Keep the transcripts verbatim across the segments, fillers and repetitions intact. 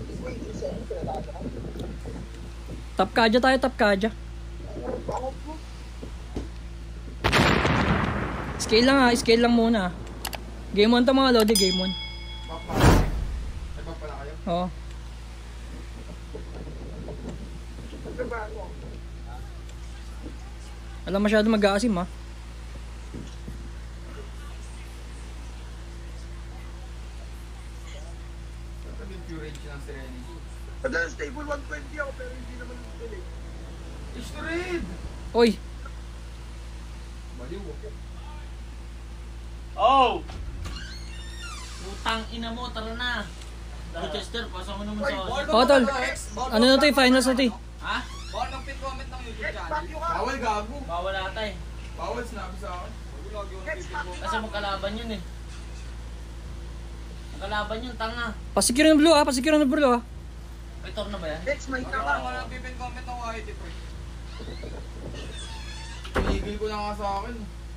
Top Kaja tayo, top Kaja. Scale lang ha, scale lang muna. Game one to mga lodi, game one. Oo. Alam masyado mag-aasim ha. Pagka stable one twenty ako pero hindi naman stable eh. Is to read! Oy! Baliw. Oh! Putang ina mo, tara na. Rochester, pasok mo naman sa... Oo tol, ano na to eh, finals na to eh. Ha? Bawal ng pin comment ng YouTube Next back channel. you ka! Bawal gago. Bawal ata eh. Bawal sinabi sa akin. Next back you Kasi magkalaban yun eh. Magkalaban yun, tanga. Pasikiro ng blue ha, pasikiro ng blue ha. May tour na ba yan? Next, may Wala ka ka ka! lang pin comment ng white eh. Pinigil ko na nga sa akin.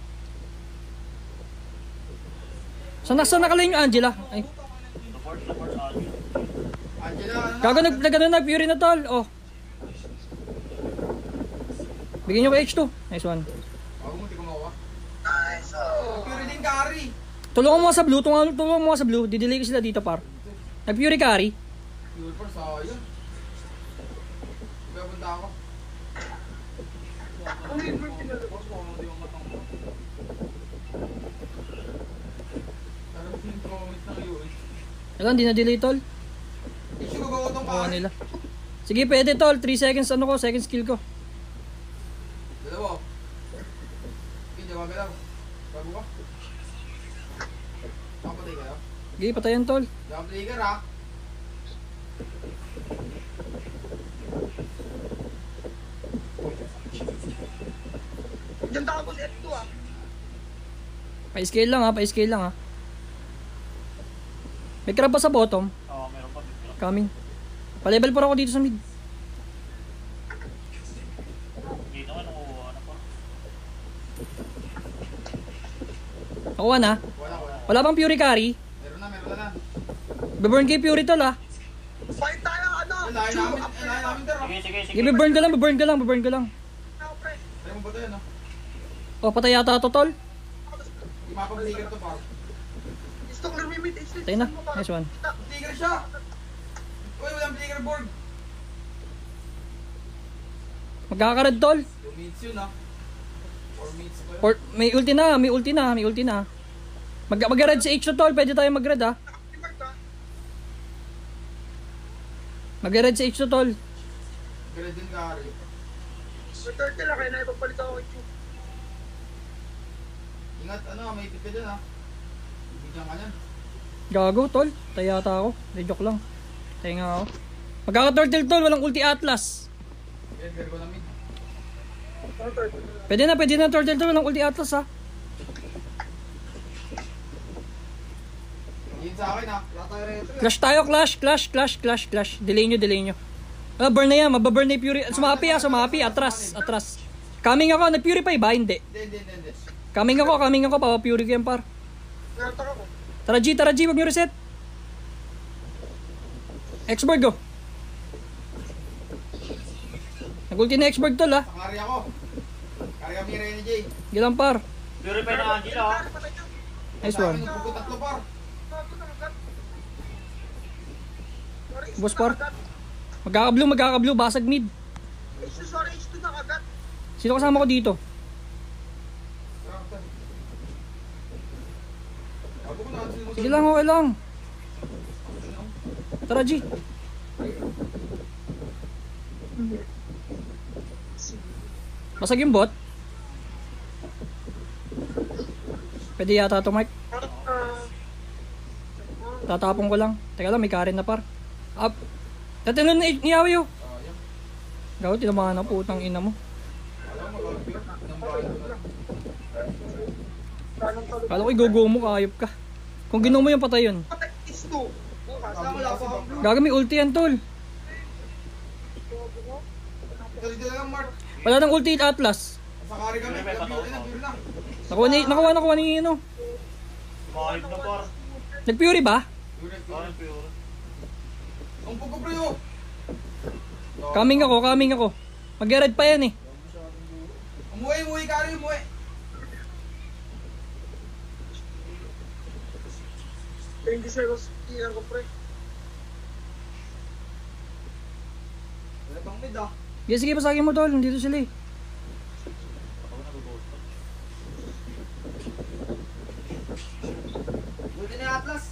Saan na, saan nakalay yung Angela? Ay, Support, support, audio. Angela, ano na? gago nag, nag, ano, nag, Fury na tol. Oh. Bigyan nyo ko H two. Nice one. Bago mo, di ko makuha. Nice! Oh! Pure din carry. Tulungan mo nga sa blue, tulungan, tulungan mo nga sa blue. Didelay ko sila dito par. Nag-Fury carry. Pure par, sayang. Kaya punta ako. Ano yung group nila? Di mo matang mo. Parang pin comment ng U S. Alam, di na delay tol. Issue ko gawa itong Oo carry. nila. Sige, pwede tol. three seconds ano ko, second skill ko. Dalawa. Hindi, magalaw. Bago ka. Nakapatay kayo? Sige, patayan tol. Jump trigger ha. Diyan tapos F two ah! Pa-scale lang ha, pa-scale lang ha. May crab pa sa bottom. Oo, meron pa. Coming. Pa-level four ako dito sa mid. Hindi naman, ano pa. Nakuha na. Wala, wala. Wala bang Fury carry? Meron na, meron na. Be-burn kay Fury tol ha. Fight tayo ano! Ang layo namin, ang layo namin der ha. Sige, sige, sige. Sige, be-burn ka lang, be-burn ka lang, be-burn ka lang. Ako pre! Try mo ba ito yan ha? Oh, patay yata to tol. Hindi mapag-trigger to pa. Gusto kong lumimit H two. Patay na. Nice one. Trigger siya! Uy, walang trigger board. Magkakared tol. two minutes yun ha. four minutes pa yun. Or, may ulti na, may ulti na, may ulti na. Mag mag-red si H two tol, pwede tayo mag-red ha. Mag-red si H two tol. Gala din carry. May turtle lang kaya na ipagpalit ako H two. Ingat, ano, may ipit ka dyan ha. Bigyan ka niyan. Gago tol, tayo yata ako. Hindi, joke lang. Tayo nga ako. Magkaka-turtle tol, walang ulti atlas. Yan, gala ko namin. Ano turtle? Pwede na, pwede na turtle tol, walang ulti atlas ha. Yun sa akin ha. Wala tayo reto. Clash tayo, clash, clash, clash, clash, clash. Delay nyo, delay nyo. Ah, burn na yan, mababurn na yung Fury. Sumapi ah, sumapi, atras, atras. Coming ako, nag-purify ba? Hindi. Hindi, hindi, hindi, hindi. Coming ako, coming ako, papa-purify yan par. Narantak ako. Tara G, tara G, wag nyo reset. X-Bird go. Nag-ulti na X-Bird tol ha. Sa carry ako. Carry kami Rene J. Gilang par. Purify na Angela ha. Nice Sa akin, one. nagpupo tatlo par. Boss par. Magkaka-blue, magkaka-blue, basag mid. H two, sorry, H two na kagat. Sino kasama ko dito? Sige lang, okay lang. Tara G. Basag yung bot. Pwede yata ito Mike. Tatapong ko lang. Teka lang, may Karen na par. Up. Tatanong na niyawi yun. Gawin, tinamahan na putang ina mo. Kala ko i-go-go mo, kayop ka. Kung ginaw mo yung patay yun. H two. Kasama wala pa ang blue. Gaga may ulti yan tol. Ito dito lang Mark. Wala nang ulti Atlas. Sa carry kami. Pure na, pure na. Nakuha ni, nakuha, nakuha ni ano. Mahib na par. Nag-Fury ba? Pure, Oo, pure. pure. Ang pugo pre oh. Coming ako, coming ako. Mag-red pa yan eh. Umuwi, umuwi ka rin, umuwi. twenty seconds clear ko, pre. Wala pang mid ah. Sige, sige, pasagin mo tol. Nandito sila eh. Buti na yung Atlas.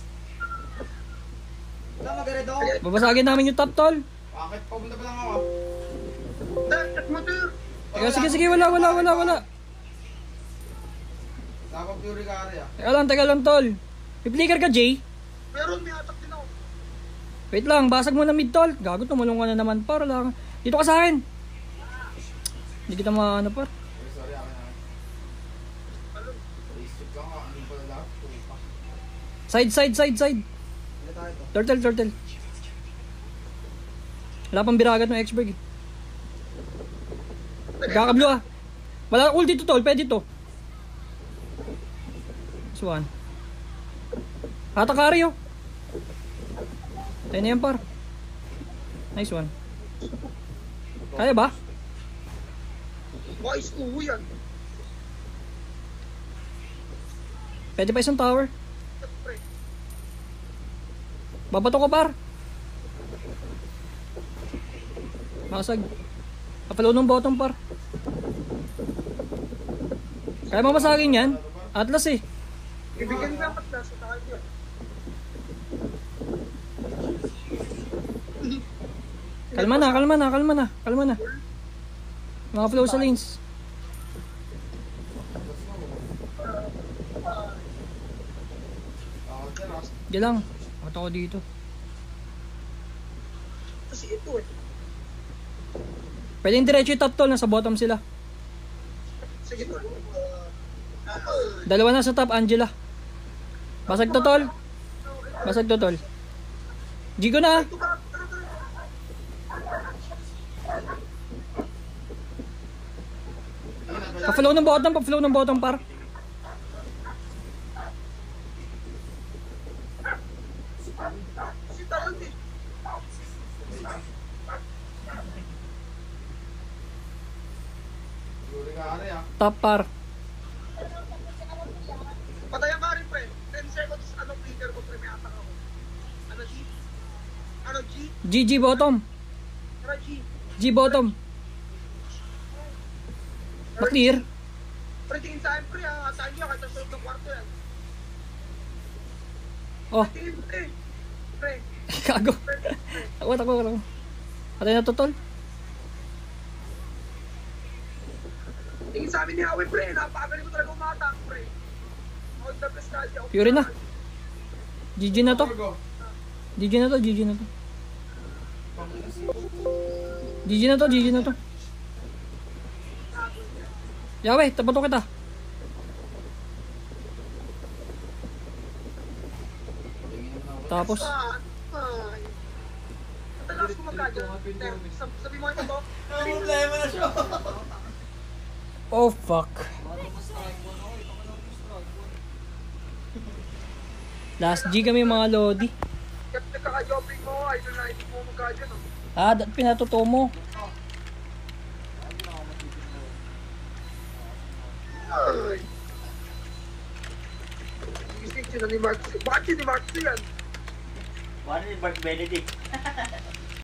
Wala mag-red ako. Babasagin namin yung top tol. Bakit? Papunta pa lang ako. Dad, motor! Sige, sige, sige. Wala, wala, wala, wala. Naka Fury ka rin ah. Teka lang, teka lang tol. Piplikar ka, Jay. Meron, may atak din ako. Wait lang, basag mo na mid tol. Gago, tumulong ka na naman par. Lang. Dito ka sa akin. Hindi kita maano par. Sorry, sorry, akin na. Isip lang ako, ano pala lahat? Tupa. Side, side, side, side. Hindi tayo to. Turtle, turtle. Wala pang biragat ng X-Berg eh. Kakablo ah. Wala ult dito tol, pwede to. Swan. Hatakari oh. Tayo na yan par. Nice one. Kaya ba? Wise uho yan. Pwede pa isang tower. Pre. Babato ko par. Masag. Kapalo ng bottom par. Kaya mamasagin yan. Atlas eh. Ibigyan ko yung patlas sa takal yun. Kalma na, kalma na, kalma na, kalma na. Mga flow sa lanes. Ako dyan ah. Di lang. Bato ko dito. Kasi ito eh. Pwede yung diretso yung top tol. Nasa bottom sila. Sige tol. Dalawa na sa top, Angela. Basag to tol. Basag to tol. Gigo na. Ito ka. Pa-flow ng bottom, pa-flow ng bottom par. Si talon eh. Fury ka rin ah. Top par. Patayan ka rin, pre. ten seconds, ano, flicker ko, pre. May atak ako. Ano, G? Ano, G? G G bottom. Ano, G? G bottom. Pa-clear. Pre, tingin sa akin, pre, ha. Atayin niya, kahit sa sunod ng kwarto yan. Oh, Tingin, pre. Pre. kago. Pre, pre. Takot ako, takot. Patay na to tol. Tingin sa amin ni Howie, pre. Napakagaling mo talaga umatak, pre. All the best na ako. Fury na. G G na to. Go. G G na to, G G na to. G G na to, G G na to. Yahweh, tapato kita. Tapos, Ah, ay. Matalas ko magkadyo. Sab- Sabi mo ito to. Ang problema na siya. oh fuck. Last G kami mga lodi. Kapag nagkaka-jobbing mo, idol na hindi mo magkadyo, no? Ah, dat pinatuto mo. Ay. Isip siya na ni Mark. Bakit yun ni Mark yan? Paano ni Bart Benedict?